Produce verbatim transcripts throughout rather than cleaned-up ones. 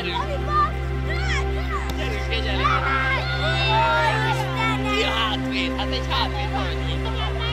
gyerünk! Gyerünk, kegyelünk! Mi a hátvéd? Hát egy hátvéd van, hogy nyújtom.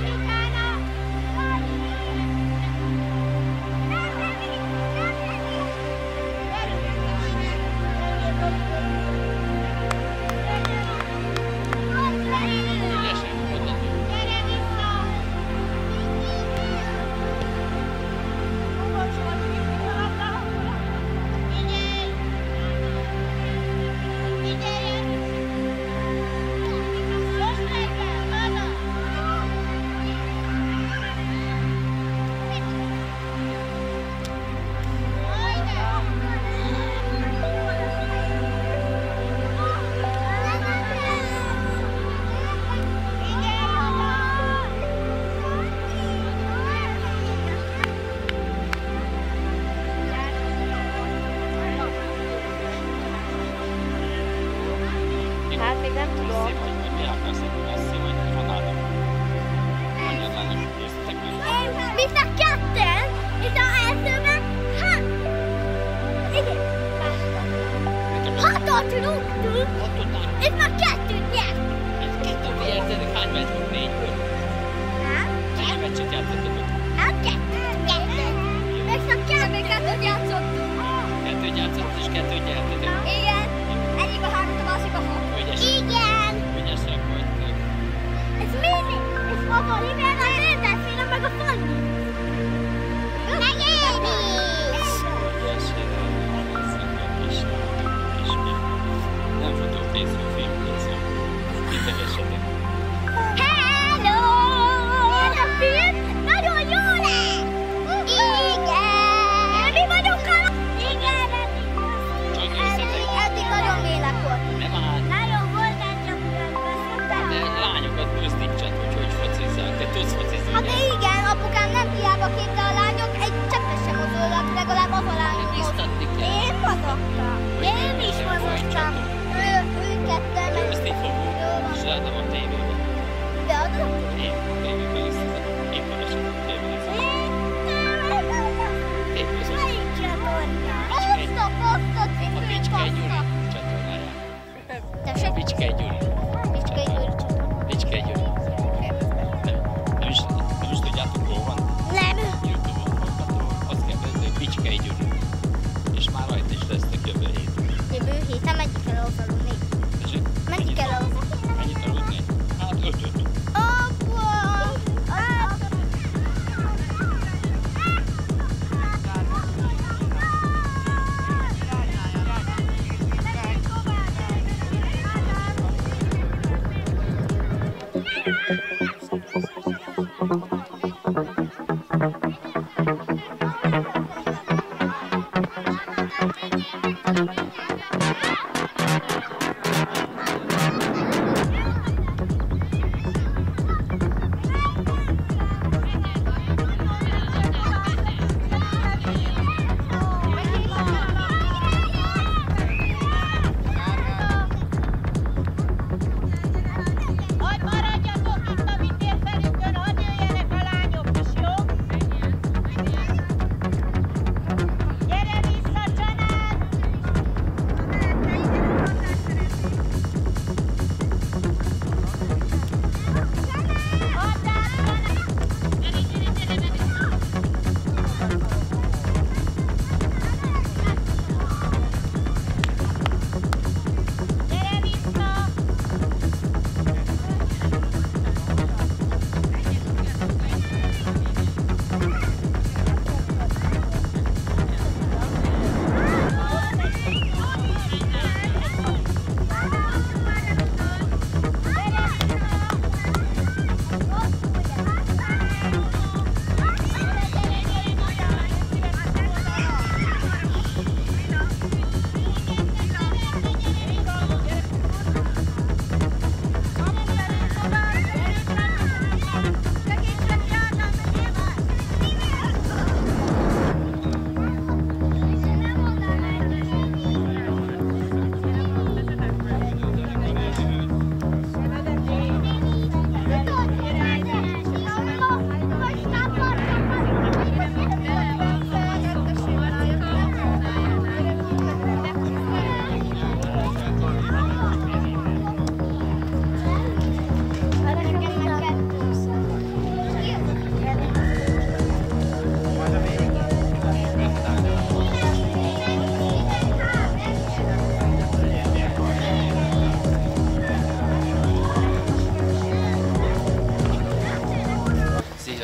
Hát még nem tudom. Mind a ketten, és a elsőben hát. Igen. Hatot rúgtunk, és már kettőt nyert. Hát kettőt nyertetek, hány meccset? Négyből? Nem? Hány meccset játszottatok? Hát kettőt. Kettőt. És a kettőt kettőt játszottunk. Kettőt játszott és kettőt nyertetek? Igen. Egyik a három, a másik a hat. Igen. Ügyesek vagytok. Ez Mimi, és maga Liber, a Lézerféle, meg a Fanny. Meg én is. Ügyesek, szakak is, ismét. Nem futok készül, film készül. Integessetek. Hello! Ez a film nagyon jó lesz. Igen. Mi vagyunk a... Igen. Csak összetek. Eddig nagyon lélek volt. Nem áll. Nagyon volt, de csak De lányokat buzdítsad, hogy hogy focizzál. Te tudsz focizni, hát ugye? igen, apukám nem hiába képte a lányok, egy cseppet sem mozolnak, legalább az a lányok. Biztatni kell. Én mozogtam. Én is mozogtam. Ő, ő ketten. Ezt így fogom, és leadom a tévébe. De adod? Én tévébe néztem. Én keresem a tévébe. Tévébe. Melyik csatorna? Poszta, poszta, A cipő, Bicskei Gyuri poszta. csatornáján. Tessék? Bicskei Gyuri. Bicskei Gyuri csatorna. Bicskei Gyuri. Nem, nem is, nem is tudjátok, hol van? Nem. YouTube-on hallgató. Azt kell bezni, Bicskei Gyuri. És már rajta is lesznek jövő héten. Jövő héten megyünk el ahhoz aludni. Tessék? Menjünk el ahhoz. Mennyit aludni? Hát ötöt. Apa!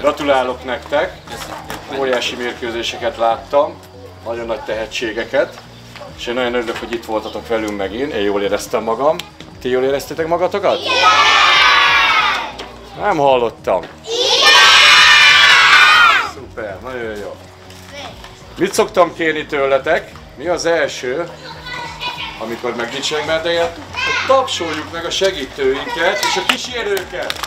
Gratulálok nektek! Óriási mérkőzéseket láttam, nagyon nagy tehetségeket, és én nagyon örülök, hogy itt voltatok velünk megint. Én jól éreztem magam. Ti jól éreztétek magatokat? Igen! Nem hallottam. Igen! Szuper, nagyon jó. Mit szoktam kérni tőletek? Mi az első, amikor megdicsérjük benneteket, hogy tapsoljuk meg a segítőinket és a kísérőket.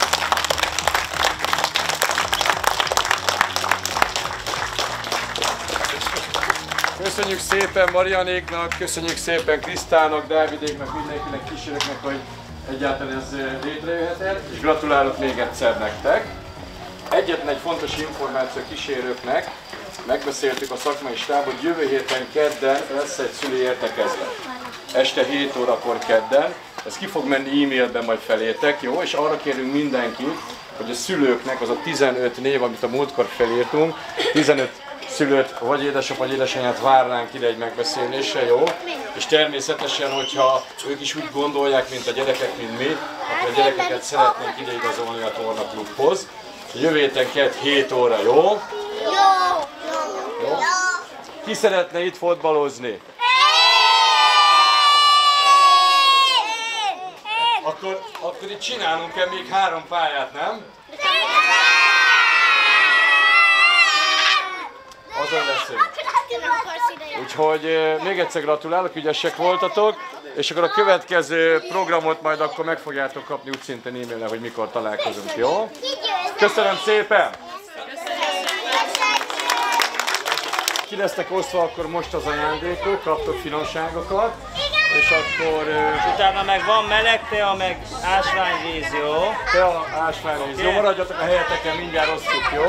Köszönjük szépen Marianéknak, köszönjük szépen Krisztának, Dávidéknak, mindenkinek, kísérőknek, hogy egyáltalán ez létrejöhetett, és gratulálok még egyszer nektek. Egyetlen egy fontos információ a kísérőknek, megbeszéltük a szakmai stáb, hogy jövő héten kedden lesz egy szülő értekezlet. Este hét órakor kedden, ez ki fog menni e-mailben majd felétek, jó? És arra kérünk mindenkit, hogy a szülőknek az a tizenöt név, amit a múltkor felírtunk, tizenöt szülőt, vagy édesapja, vagy édesanyját várnánk ide egy megbeszélésre, jó? És természetesen, hogyha ők is úgy gondolják, mint a gyerekek, mint mi, akkor a gyerekeket szeretnénk ideigazolni a tornaklubhoz. Jövő héten kedd hét óra, jó? Jó! Jó? Ki szeretne itt fotbalozni? Akkor, akkor itt csinálunk-e még három pályát, nem? Azon leszünk. Úgyhogy még egyszer gratulálok, ügyesek voltatok, és akkor a következő programot majd akkor meg fogjátok kapni úgy szintén e-mailre, hogy mikor találkozunk, jó? Köszönöm szépen! Ki lesznek osztva akkor most az ajándékok, kaptok finomságokat, és akkor... És utána meg van meleg tea, meg ásványvíz, jó? Tea, ásványvíz. Okay. Jó, maradjatok a helyeteken, mindjárt osztjuk, jó?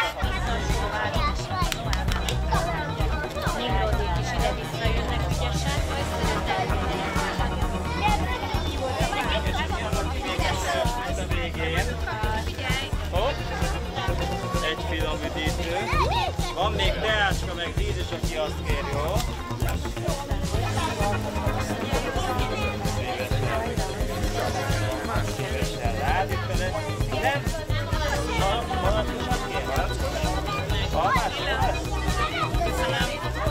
Egy finom üdítő. Van még teáska, meg víz is, aki azt kér, jó? Szívesen rád, itt vele. Nem? Valaki is azt kér? Almás lesz? Köszönöm.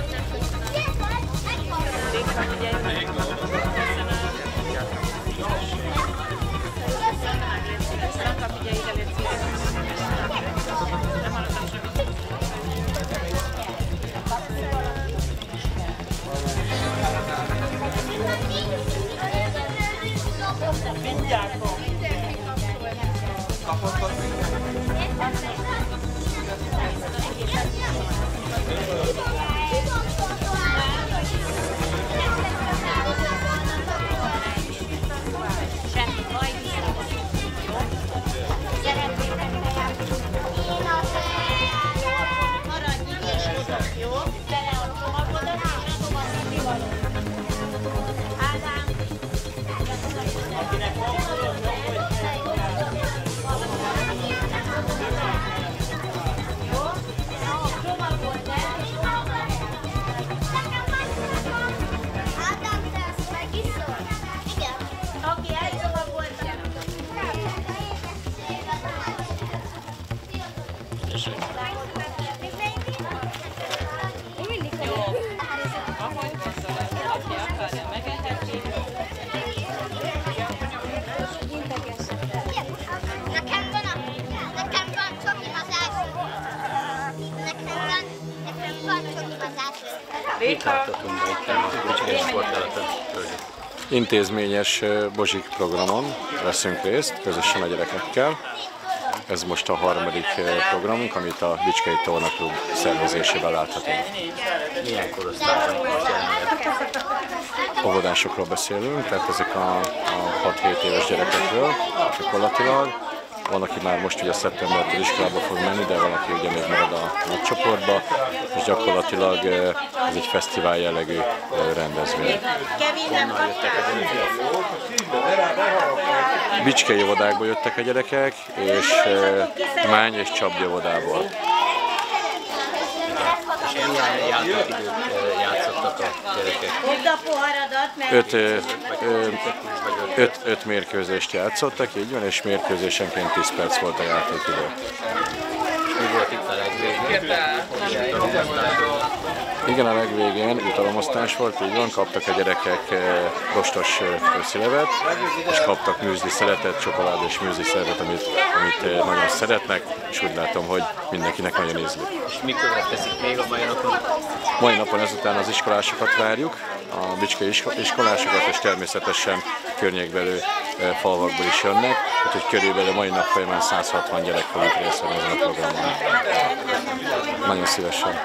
Intézményes Bozsik programon veszünk részt, közösen a gyerekekkel. Ez most a harmadik programunk, amit a Bicskei Tornaklub szervezésében láthatunk. Milyen korosztályban Óvodásokról beszélünk, tehát ezek a, a hat-hét éves gyerekekről gyakorlatilag. Van, aki már most ugye szeptembertől iskolába fog menni, de van, aki ugye még marad a nagy csoportba, és gyakorlatilag ez egy fesztivál jellegű rendezvény. Bicskei óvodákból jöttek a gyerekek, és Mány és Csabdi óvodából. És milyen játékidőt játszottak vannak a gyerekek? Hozd a poharadat, mert... Öt, ö, ö, öt, öt mérkőzést játszottak, így van, és mérkőzésenként tíz perc volt a játékidő. Mi volt itt a legvégén? Igen, a legvégén jutalomosztás volt, így van, kaptak a gyerekek rostos őszilevet, és kaptak műzli szeletet, csokoládé és műzli szeletet, amit, amit nagyon szeretnek, és úgy látom, hogy mindenkinek nagyon ízlik. És mikor teszik még a mai napon? Mai napon ezután az iskolásokat várjuk, a bicskei iskolásokat, és természetesen környékbelül falvakból is jönnek, úgyhogy körülbelül mai nap folyamán száz hatvan gyerek fogunk részt venni ezen a programon. Nagyon szívesen.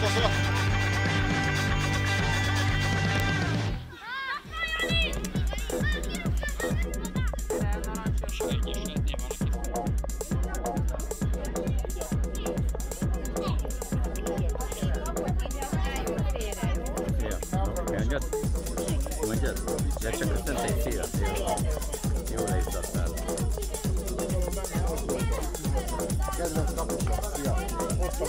De csak aztán egy szél, jól leizzattál. Kedves kapuska, szia! Hoztam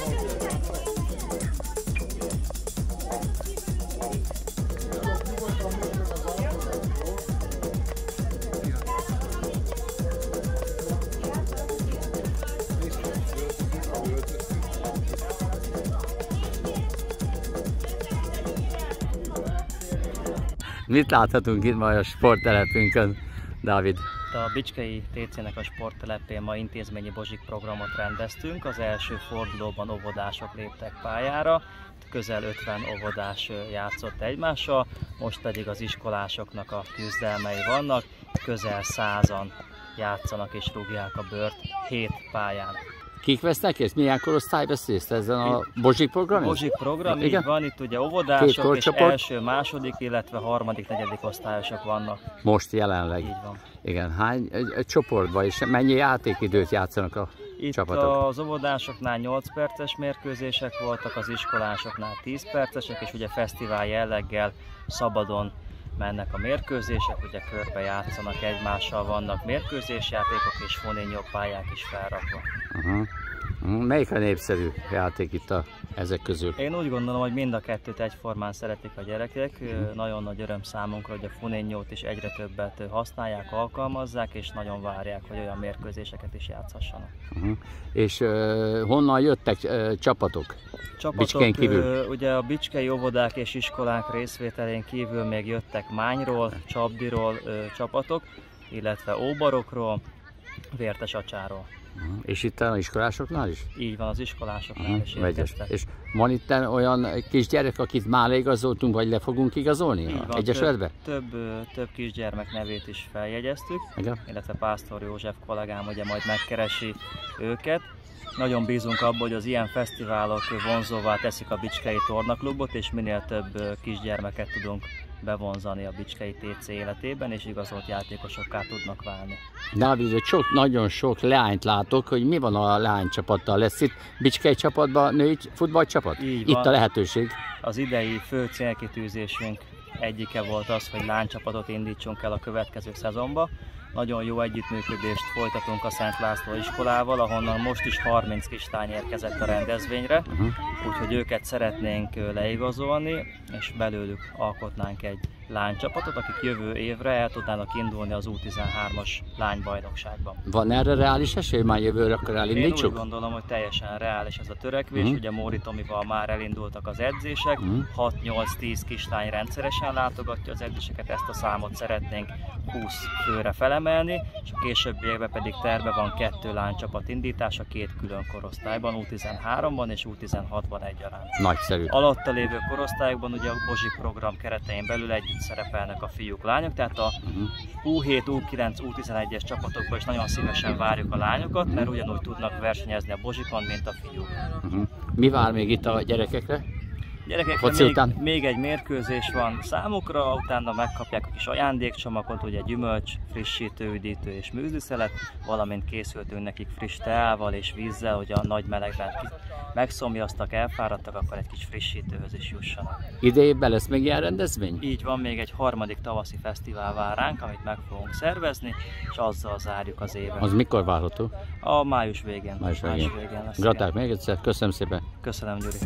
Mit láthatunk itt ma a sporttelepünkön, Dávid? A Bicskei té cé-nek a sporttelepén ma intézményi Bozsik programot rendeztünk. Az első fordulóban óvodások léptek pályára, közel ötven óvodás játszott egymással, most pedig az iskolásoknak a küzdelmei vannak, közel százan játszanak és rúgják a bört hét pályán. Kik vesznek részt? Milyen korosztály vesz részt ezen a Bozsik programon? Bozsik program, igen? Így van, itt ugye óvodások és első, második, illetve harmadik, negyedik osztályosok vannak. Most jelenleg? Így van. Igen, hány egy, egy csoportban és mennyi játékidőt játszanak a itt csapatok? Az óvodásoknál nyolc perces mérkőzések voltak, az iskolásoknál tíz percesek, és ugye fesztivál jelleggel szabadon mennek a mérkőzések, ugye körbe játszanak egymással, vannak mérkőzésjátékok és foninnyó pályák is felrakva. Uh-huh. Melyik a népszerű játék itt a, ezek közül? Én úgy gondolom, hogy mind a kettőt egyformán szeretik a gyerekek. Uh-huh. Nagyon nagy öröm számunkra, hogy a foninnyót is egyre többet használják, alkalmazzák, és nagyon várják, hogy olyan mérkőzéseket is játszhassanak. Uh-huh. És uh, honnan jöttek uh, csapatok? Csapatok, kívül? Ugye a bicskei óvodák és iskolák részvételén kívül még jöttek Mányról, Csapdiról csapatok, illetve Óbarokról, Vértesacsáról. Uh-huh. És itt az iskolásoknál is? Így van, az iskolásoknál uh-huh. is érkeztek. És van itt olyan kisgyerek, akit már igazoltunk, vagy le fogunk igazolni? Így van, Egyesületbe? Több, több, több kisgyermek nevét is feljegyeztük, igen? Illetve Pásztor József kollégám ugye majd megkeresi őket. Nagyon bízunk abban, hogy az ilyen fesztiválok vonzóvá teszik a Bicskei Tornaklubot, és minél több kisgyermeket tudunk bevonzani a Bicskei té cé életében, és igazolt játékosokká tudnak válni. Dávid, sok, nagyon sok leányt látok, hogy mi van a leánycsapattal? Lesz itt Bicskei csapatban női futballcsapat? Így itt van. A lehetőség. Az idei fő célkitűzésünk egyike volt az, hogy lánycsapatot indítsunk el a következő szezonba. Nagyon jó együttműködést folytatunk a Szent László iskolával, ahonnan most is harminc kislány érkezett a rendezvényre, uh-huh. úgyhogy őket szeretnénk leigazolni, és belőlük alkotnánk egy lánycsapatot, akik jövő évre el tudnának indulni az U tizenhármas lánybajnokságban. Van erre reális esély, már jövőre akkor elindítsuk? Én úgy gondolom, hogy teljesen reális ez a törekvés. Uh-huh. Ugye Móri Tomival már elindultak az edzések, uh-huh. hat nyolc tíz kislány rendszeresen látogatja az edzéseket, ezt a számot szeretnénk húsz főre felemelni, és a későbbiekben pedig terve van kettő lánycsapat indítása, két külön korosztályban, U tizenháromban és U tizenhatban egyaránt. Nagyszerű. Alatta lévő korosztályokban ugye a Bozsik program keretein belül együtt szerepelnek a fiúk, lányok, tehát a uh-huh. U hét, U kilenc, U tizenegyes csapatokban is nagyon szívesen várjuk a lányokat, mert ugyanúgy tudnak versenyezni a Bozsikon, mint a fiúk. Uh-huh. Mi vár még itt a gyerekekre? Gyerekekre még, még egy mérkőzés van számukra, utána megkapják a kis ajándékcsomagot, ugye gyümölcs, frissítő, üdítő és műzliszelet, valamint készültünk nekik friss teával és vízzel, hogy a nagy melegben megszomjaztak, elfáradtak, akkor egy kis frissítőhöz is jussanak. Idejében lesz még ilyen rendezvény? Így van, még egy harmadik tavaszi fesztivál vár ránk, amit meg fogunk szervezni, és azzal zárjuk az évet. Az mikor várható? A május végén. Május végén. Május végén lesz. Gratulálok még egyszer, köszönöm szépen. Köszönöm, Gyuri.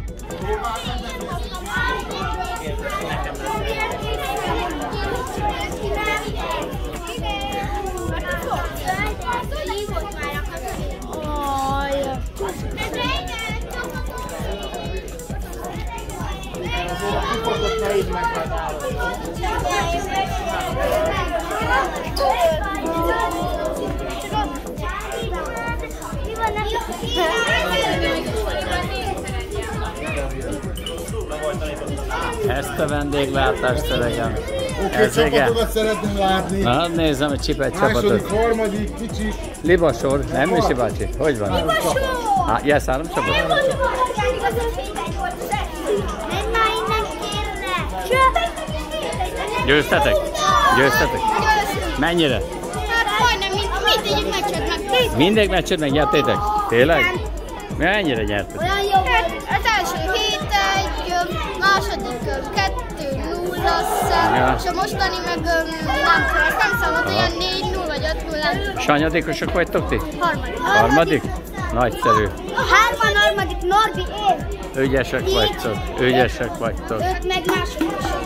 Ezt a vendéglátást szeretem. Oké, csapatokat szeretném látni. Na, nézem, hogy csipet csapatot. Második, harmadik, kicsi. Libasor, nem Misi bácsi? Hogy van? Libasor! Hát, jelsz három csapat? Menj már innen, kérlek! Győztetek? Győztetek? Mennyire? Hát majdnem mindegyik meccset meg. Mindegy meccset megnyertétek? Tényleg? Mennyire nyertetek? Olyan jó volt. Az első hét egy, második kettő nulla, Ja. és a mostani meg nem tudom, ezt nem szabad, olyan négy null vagy öt null, nem tudom. Sanyadikosok vagytok ti? Harmadik. Harmadik? Nagyszerű. A hárman harmadik, Norbi, én. Ügyesek vagytok. Ügyesek vagytok. Ők meg másodikosok.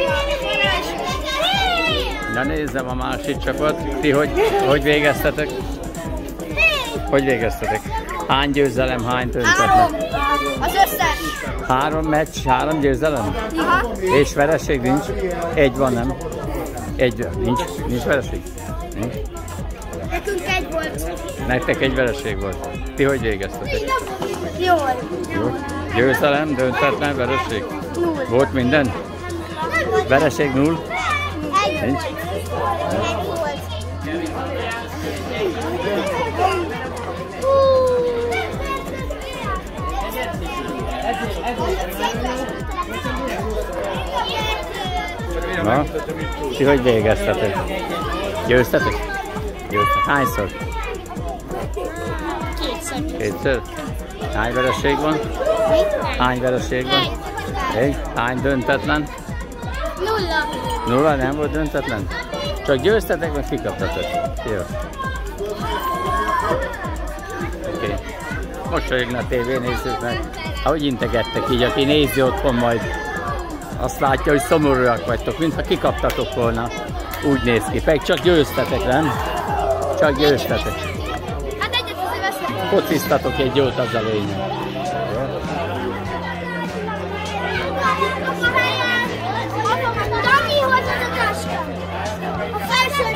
Na nézzem a másik csapat. Ti hogy, hogy végeztetek? Hogy végeztetek? Hány győzelem, hány Három. döntetlen? Az összes. Három meccs, három győzelem? Aha. És vereség nincs? Egy van, nem? Egy, nincs, nincs vereség? Nincs. Nekünk egy volt. Nektek egy vereség volt. Ti hogy végeztetek? Jól. Jó. Győzelem, döntetlen, vereség? Null. Volt minden? Vereség null? Egy. Nincs? Egy volt. Na, ti hogy végeztetek? Győztetek? Győztetek. Hányszor? Kétszer. Kétszer? Hány vereség van? Hány vereség van? Egy. Hány döntetlen? Nulla. Nulla nem volt döntetlen? Csak győztetek, vagy kikaptatok? Jó. Oké. Okay. Mosolyogna a tévé nézőknek. Ahogy integettek így, aki nézi otthon majd, azt látja, hogy szomorúak vagytok, mintha kikaptatok volna. Úgy néz ki. Pedig csak győztetek, nem? Csak győztetek. Hát egyet azért veszek. Fociztatok egy jót, az a lényeg. Dani, hogy az a táska? A felső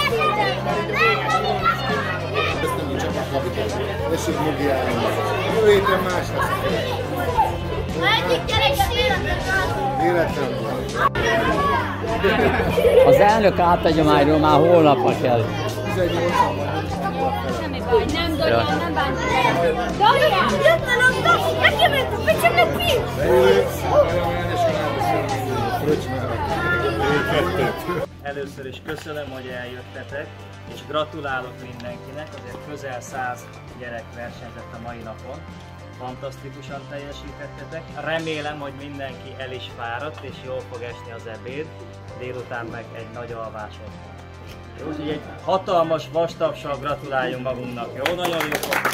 Tessék mögé állni. Jövő héten más lesz. egyik gyerek véletlen. Véletlen volt. Az elnök átadja máról, már holnapra kell. tizennyolcan van. Semmi baj, nem Dani, nem bántam. Dani, jött a labda, megjövettem, mit sem meg ki? Beülsz, olyan olyan és rábeszélni. Fröccs meg. Először is köszönöm, hogy eljöttetek, és gratulálok mindenkinek, azért közel száz gyerek versenyzett a mai napon. Fantasztikusan teljesítettetek. Remélem, hogy mindenki el is fáradt, és jól fog esni az ebéd, délután meg egy nagy alvásod. Úgyhogy egy hatalmas vastapsal gratuláljunk magunknak, jó? Nagyon jó fog.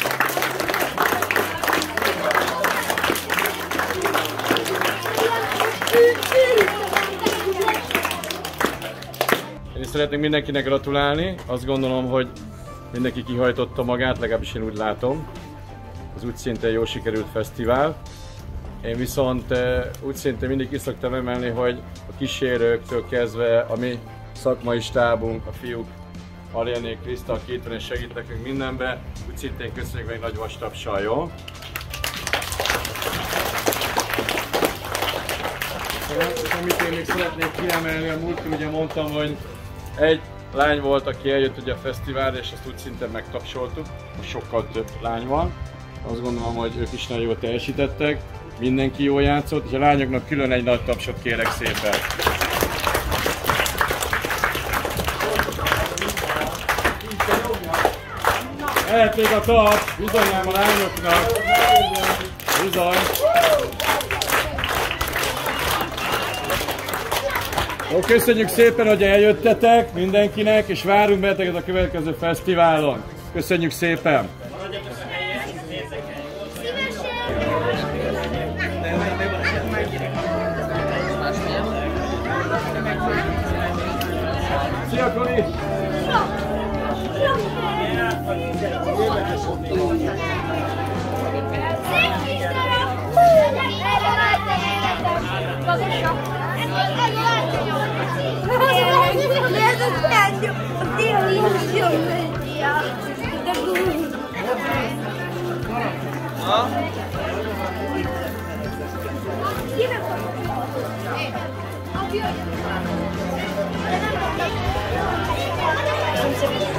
Én is szeretnék mindenkinek gratulálni. Azt gondolom, hogy mindenki kihajtotta magát, legalábbis én úgy látom. Ez úgy szintén jó sikerült fesztivál. Én viszont úgy szintén mindig ki szoktam emelni, hogy a kísérőktől kezdve a mi szakmai stábunk, a fiúk, Arianék, Kriszta, aki itt van és segít nekünk mindenbe, úgy szintén köszönjük meg nagy vastapsal, jó? És amit én még szeretnék kiemelni, a múltkor ugye mondtam, hogy egy lány volt, aki eljött ugye a fesztiválra, és ezt úgy szintén megtapsoltuk, most sokkal több lány van. Azt gondolom, hogy ők is nagyon jól teljesítettek, mindenki jól játszott, és a lányoknak külön egy nagy tapsot kérek szépen. Lehet még a taps, bizonyám a lányoknak. Bizony. Jó, köszönjük szépen, hogy eljöttetek mindenkinek, és várunk benneteket a következő fesztiválon. Köszönjük szépen! Szia, Kori! Thank you.